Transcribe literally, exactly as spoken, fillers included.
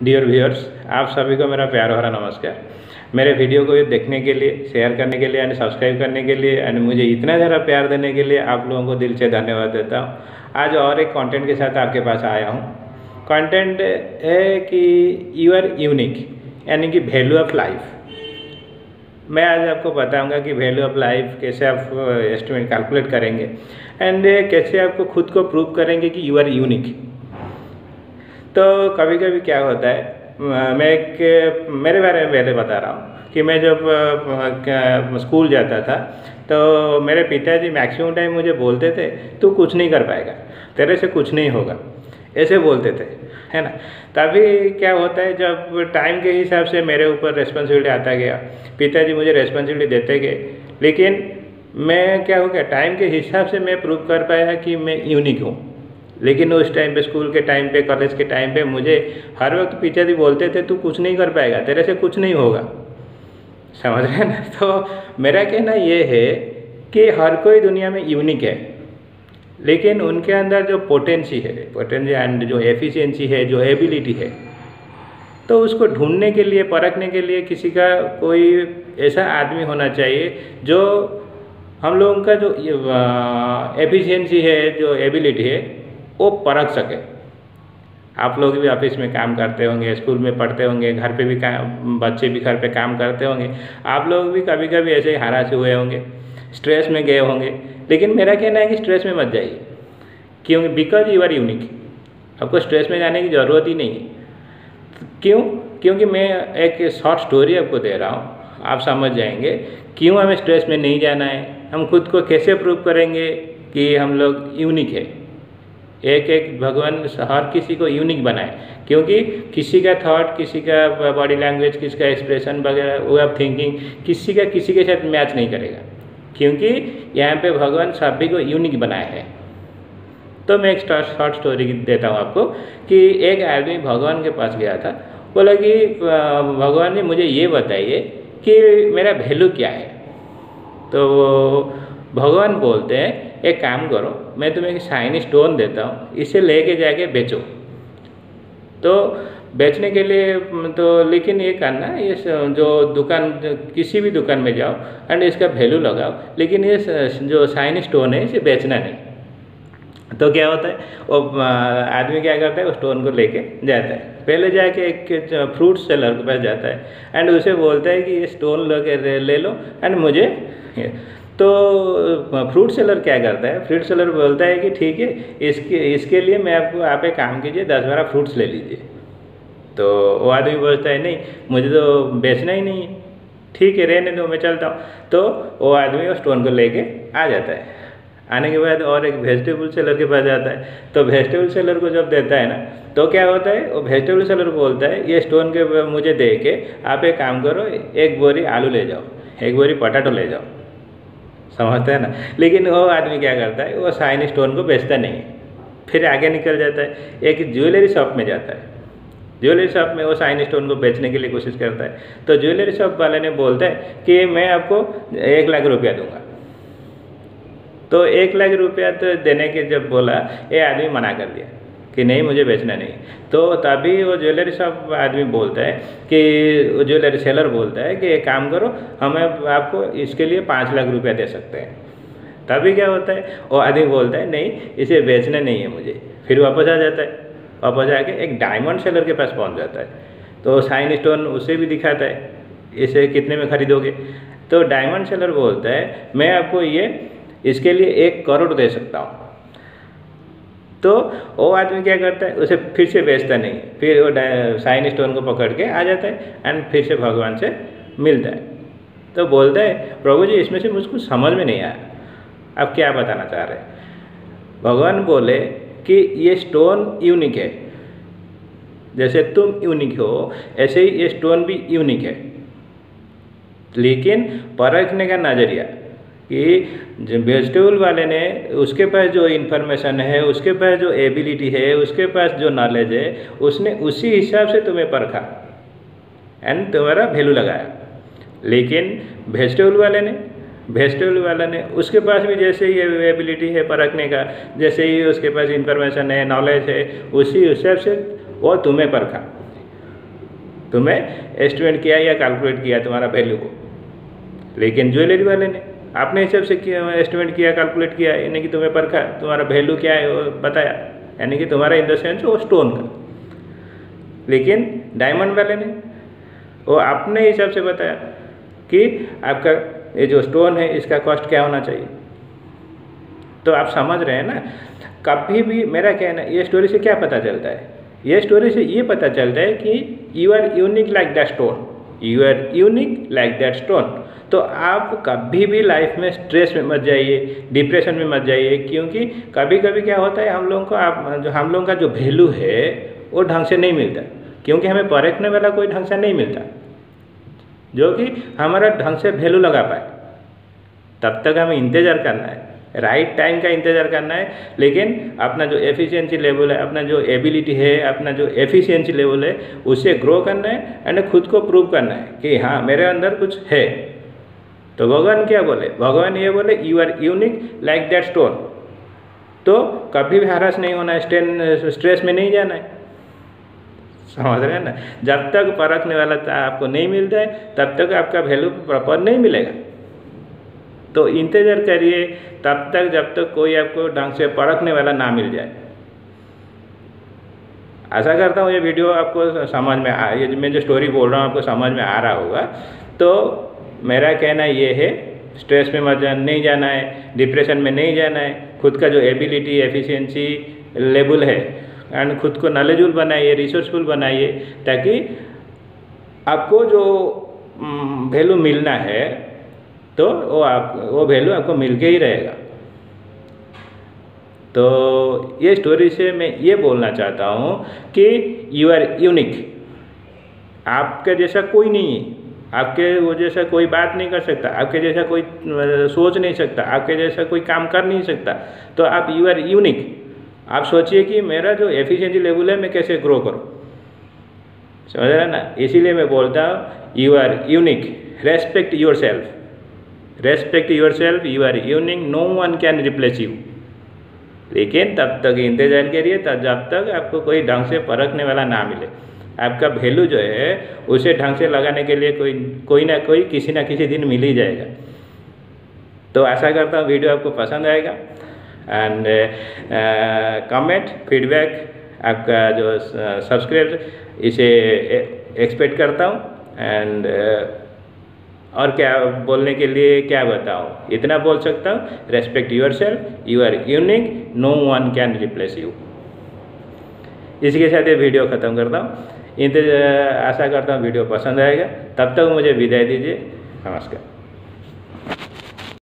Dear viewers, आप सभी को मेरा प्यार भरा नमस्कार। मेरे वीडियो को देखने के लिए, शेयर करने के लिए एंड सब्सक्राइब करने के लिए एंड मुझे इतना ज़्यादा प्यार देने के लिए आप लोगों को दिल से धन्यवाद देता हूँ। आज और एक कंटेंट के साथ आपके पास आया हूँ। कंटेंट है कि यू आर यूनिक, यानी कि वैल्यू ऑफ लाइफ। मैं आज आपको बताऊंगा कि वैल्यू ऑफ लाइफ कैसे आप एस्टिमेट कैलकुलेट करेंगे एंड कैसे आपको खुद को प्रूव करेंगे कि यू आर यूनिक। तो कभी कभी क्या होता है, मैं एक मेरे बारे में पहले बता रहा हूँ कि मैं जब स्कूल जाता था तो मेरे पिताजी मैक्सिमम टाइम मुझे बोलते थे तू कुछ नहीं कर पाएगा, तेरे से कुछ नहीं होगा, ऐसे बोलते थे, है ना। तभी क्या होता है, जब टाइम के हिसाब से मेरे ऊपर रिस्पॉन्सिबिलिटी आता गया, पिताजी मुझे रिस्पॉन्सिबिलिटी देते गए, लेकिन मैं क्या हो गया, टाइम के हिसाब से मैं प्रूव कर पाया कि मैं यूनिक हूँ। लेकिन उस टाइम पे, स्कूल के टाइम पे, कॉलेज के टाइम पे मुझे हर वक्त पिताजी बोलते थे तू कुछ नहीं कर पाएगा, तेरे से कुछ नहीं होगा, समझ रहे हैं ना। तो मेरा कहना ये है कि हर कोई दुनिया में यूनिक है, लेकिन उनके अंदर जो पोटेंसी है पोटेंसी एंड जो एफिशिएंसी है, जो एबिलिटी है, तो उसको ढूंढने के लिए, परखने के लिए किसी का कोई ऐसा आदमी होना चाहिए जो हम लोगों का जो एफिशिएंसी है, जो एबिलिटी है, वो परख सके। आप लोग भी ऑफिस में काम करते होंगे, स्कूल में पढ़ते होंगे, घर पे भी काम, बच्चे भी घर पे काम करते होंगे। आप लोग भी कभी कभी ऐसे ही हरास हुए होंगे, स्ट्रेस में गए होंगे, लेकिन मेरा कहना है कि स्ट्रेस में मत जाइए, क्योंकि बिकॉज यू आर यूनिक। आपको स्ट्रेस में जाने की ज़रूरत ही नहीं है। क्यों? क्योंकि मैं एक शॉर्ट स्टोरी आपको दे रहा हूँ, आप समझ जाएंगे क्यों हमें स्ट्रेस में नहीं जाना है, हम खुद को कैसे प्रूव करेंगे कि हम लोग यूनिक है। एक एक भगवान हर किसी को यूनिक बनाए, क्योंकि किसी का थॉट, किसी का बॉडी लैंग्वेज, किसी का एक्सप्रेशन वगैरह, वे ऑफ थिंकिंग किसी का किसी के साथ मैच नहीं करेगा, क्योंकि यहाँ पे भगवान सभी को यूनिक बनाया है। तो मैं एक शॉर्ट स्टोरी देता हूँ आपको कि एक आदमी भगवान के पास गया था, बोला कि भगवान जी मुझे ये बताइए कि मेरा वैल्यू क्या है। तो भगवान बोलते हैं एक काम करो, मैं तुम्हें एक शाइनी स्टोन देता हूँ, इसे लेके जाके बेचो। तो बेचने के लिए तो लेकिन ये करना, ये जो दुकान, किसी भी दुकान में जाओ एंड इसका वैल्यू लगाओ, लेकिन ये जो शाइनी स्टोन है इसे बेचना नहीं। तो क्या होता है, वो आदमी क्या करता है, वो स्टोन को लेके जाता है। पहले जाके एक फ्रूट सेलर के पास जाता है एंड उसे बोलता है कि ये स्टोन लेके ले लो एंड मुझे। तो फ्रूट सेलर क्या करता है, फ्रूट सेलर बोलता है कि ठीक है, इसके इसके लिए मैं आपको, आप एक काम कीजिए, दस बारह फ्रूट्स ले लीजिए। तो वो आदमी बोलता है नहीं, मुझे तो बेचना ही नहीं है, ठीक है रहने दो, मैं चलता हूँ। तो वो आदमी वो स्टोन को लेके आ जाता है। आने के बाद और एक वेजिटेबल सेलर के पास जाता है। तो वेजिटेबल सेलर को जब देता है ना, तो क्या होता है, वो वेजिटेबल सेलर बोलता है ये स्टोन के मुझे दे के आप एक काम करो, एक बोरी आलू ले जाओ, एक बोरी पटाटो ले जाओ, समझते हैं ना। लेकिन वो आदमी क्या करता है, वो शाइनी स्टोन को बेचता नहीं है। फिर आगे निकल जाता है, एक ज्वेलरी शॉप में जाता है। ज्वेलरी शॉप में वो शाइनी स्टोन को बेचने के लिए कोशिश करता है। तो ज्वेलरी शॉप वाले ने बोलता है कि मैं आपको एक लाख रुपया दूंगा। तो एक लाख रुपया तो देने के जब बोला, ये आदमी मना कर दिया कि नहीं, मुझे बेचना नहीं। तो तभी वो ज्वेलरी शॉप आदमी बोलता है कि वो ज्वेलरी सेलर बोलता है कि एक काम करो, हमें आपको इसके लिए पाँच लाख रुपया दे सकते हैं। तभी क्या होता है, वो आदमी बोलता है नहीं, इसे बेचना नहीं है मुझे। फिर वापस आ जाता है, वापस आके एक डायमंड सेलर के पास पहुंच जाता है। तो शाइन स्टोन उसे भी दिखाता है, इसे कितने में खरीदोगे। तो डायमंड सेलर बोलता है मैं आपको ये इसके लिए एक करोड़ दे सकता हूँ। तो वो आदमी क्या करता है, उसे फिर से बेचता नहीं, फिर वो शाइन स्टोन को पकड़ के आ जाता है एंड फिर से भगवान से मिलता है। तो बोलता है प्रभु जी, इसमें से मुझको समझ में नहीं आया, आप क्या बताना चाह रहे हैं। भगवान बोले कि ये स्टोन यूनिक है, जैसे तुम यूनिक हो ऐसे ही ये स्टोन भी यूनिक है, लेकिन परखने का नज़रिया कि जो वेजिटेबल वाले ने, उसके पास जो इन्फॉर्मेशन है, उसके पास जो एबिलिटी है, उसके पास जो नॉलेज है, उसने उसी हिसाब से तुम्हें परखा एंड तुम्हारा वैल्यू लगाया। लेकिन वेजिटेबल वाले ने वेजिटेबल वाला ने उसके पास भी जैसे ही एबिलिटी है परखने का, जैसे ही उसके पास इन्फॉर्मेशन है, नॉलेज है, उसी हिसाब से वो तुम्हें परखा। तुम्हें एस्टिमेट किया या कैलकुलेट किया तुम्हारा वैल्यू को, लेकिन ज्वेलरी वाले ने अपने हिसाब से किया, एस्टिमेट किया, कैलकुलेट किया, यानी कि तुम्हें परखा, तुम्हारा वैल्यू क्या है वो बताया, यानी कि तुम्हारा इन द सेंस वो स्टोन का। लेकिन डायमंड वाले ने वो अपने हिसाब से बताया कि आपका ये जो स्टोन है इसका कॉस्ट क्या होना चाहिए। तो आप समझ रहे हैं ना, कभी भी मेरा कहना, ये स्टोरी से क्या पता चलता है, ये स्टोरी से ये पता चलता है कि you are unique like that stone, you are unique like that stone. तो आप कभी भी लाइफ में स्ट्रेस में मत जाइए, डिप्रेशन में मत जाइए, क्योंकि कभी कभी क्या होता है हम लोगों को, आप जो हम लोगों का जो वैल्यू है वो ढंग से नहीं मिलता, क्योंकि हमें परखने वाला कोई ढंग से नहीं मिलता जो कि हमारा ढंग से वैल्यू लगा पाए। तब तक हमें इंतज़ार करना है, राइट टाइम का इंतज़ार करना है। लेकिन अपना जो एफिशिएंसी लेवल है, अपना जो एबिलिटी है, अपना जो एफिशिएंसी लेवल है, उसे ग्रो करना है एंड खुद को प्रूव करना है कि हाँ मेरे अंदर कुछ है। तो भगवान क्या बोले, भगवान ये बोले you are unique like that stone. तो कभी भी हरास नहीं होना है, स्ट्रेस में नहीं जाना है, समझ रहे हैं ना। जब तक परखने वाला आपको नहीं मिलता है तब तक आपका वैल्यू प्रॉपर नहीं मिलेगा। तो इंतज़ार करिए तब तक जब तक कोई आपको ढंग से परखने वाला ना मिल जाए। आशा करता हूँ ये वीडियो आपको समझ में आ, ये मैं जो स्टोरी बोल रहा हूँ आपको समझ में आ रहा होगा। तो मेरा कहना ये है, स्ट्रेस में मत नहीं जाना है, डिप्रेशन में नहीं जाना है, खुद का जो एबिलिटी एफिशिएंसी लेवल है एंड खुद को नॉलेजफुल बनाइए, रिसोर्सफुल बनाइए, ताकि आपको जो वैल्यू मिलना है तो वो आप वो वैल्यू आपको मिल के ही रहेगा। तो ये स्टोरी से मैं ये बोलना चाहता हूँ कि यू आर यूनिक, आपके जैसा कोई नहीं है, आपके वो जैसा कोई बात नहीं कर सकता, आपके जैसा कोई सोच नहीं सकता, आपके जैसा कोई काम कर नहीं सकता। तो आप यू आर यूनिक। आप सोचिए कि मेरा जो एफिशिएंसी लेवल है मैं कैसे ग्रो करूँ, समझ रहे ना। इसीलिए मैं बोलता हूँ you are unique, respect yourself, respect yourself, you are unique, no one can replace you. लेकिन तब तक इंतजार करिए तब जब तक आपको कोई ढंग से परखने वाला ना मिले। आपका वैल्यू जो है उसे ढंग से लगाने के लिए कोई कोई ना कोई किसी ना किसी दिन मिल ही जाएगा। तो आशा करता हूँ वीडियो आपको पसंद आएगा एंड कमेंट फीडबैक आपका जो सब्सक्राइब इसे एक्सपेक्ट करता हूँ। एंड uh, और क्या बोलने के लिए क्या बताऊँ, इतना बोल सकता हूँ, respect yourself, you are unique, no one can replace you. इसी के साथ ये वीडियो ख़त्म करता हूँ। इंतजार आशा करता हूँ वीडियो पसंद आएगा। तब तक मुझे विदाई दीजिए, नमस्कार।